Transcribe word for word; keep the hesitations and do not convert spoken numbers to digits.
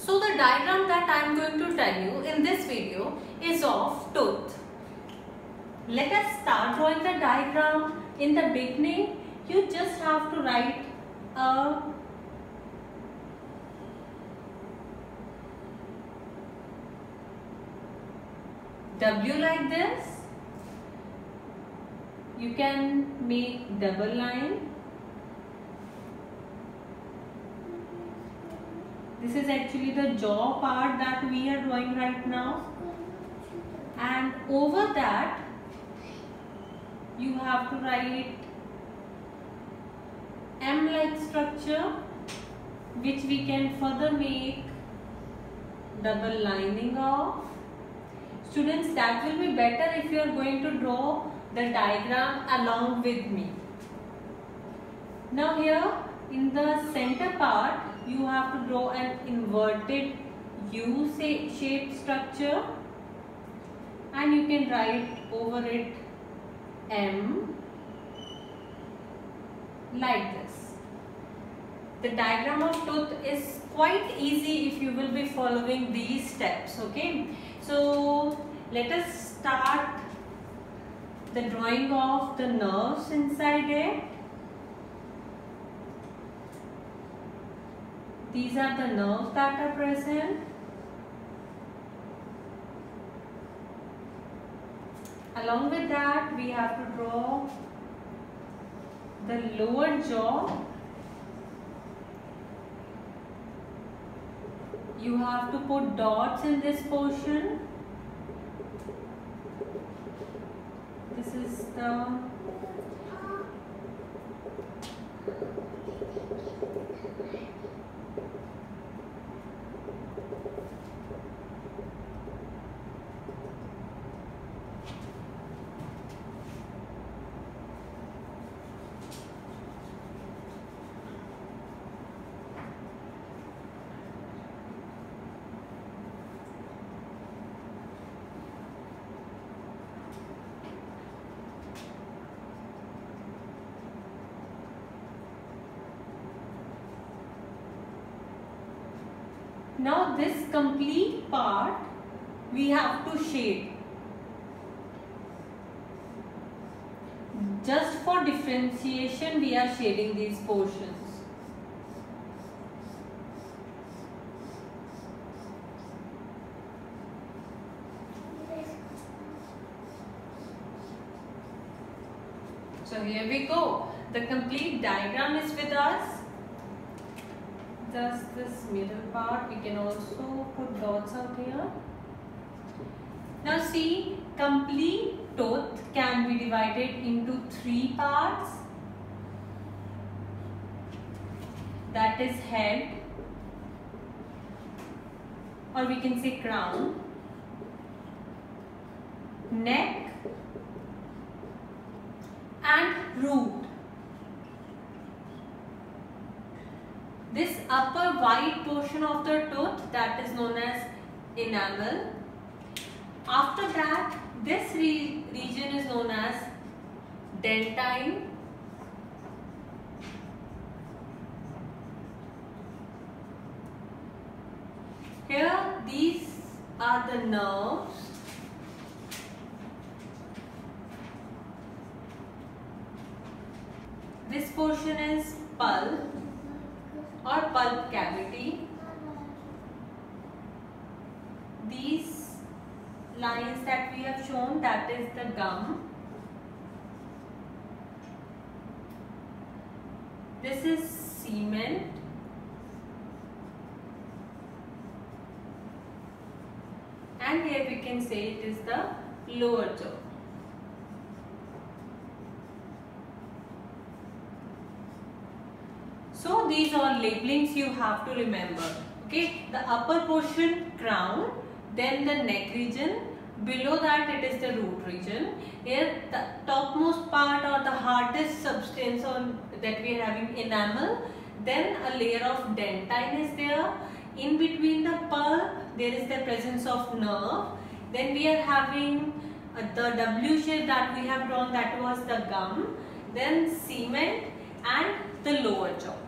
So the diagram that I am going to tell you in this video is of tooth. Let us start drawing the diagram. In the beginning, you just have to write a W like this. You can make double line. This is actually the jaw part that we are drawing right now. And over that, you have to write M-like structure, which we can further make double lining of. Students, that will be better if you are going to draw the diagram along with me. Now here in the center part, you have to draw an inverted U shaped structure, and you can write over it M like this. The diagram of tooth is quite easy if you will be following these steps. Okay, so let us start the drawing of the nerves inside it. These are the nerves that are present. Along with that, we have to draw the lower jaw. You have to put dots in this portion. This is the Now this complete part we have to shade. Just for differentiation we are shading these portions. So here we go. The complete diagram is with us. Just this middle part, we can also put dots out here. Now see, complete tooth can be divided into three parts. That is head, or we can say crown, neck and root. This upper white portion of the tooth, that is known as enamel. After that, this re region is known as dentine. Here, these are the nerves. This portion is pulp or pulp cavity. These lines that we have shown, that is the gum. This is cement. And here we can say it is the lower jaw. So these are labelings you have to remember. Okay, the upper portion crown, then the neck region, below that it is the root region. Here the topmost part or the hardest substance on that we are having enamel, then a layer of dentine is there. In between the pulp there is the presence of nerve. Then we are having uh, the W shape that we have drawn, that was the gum, then cement and the lower jaw.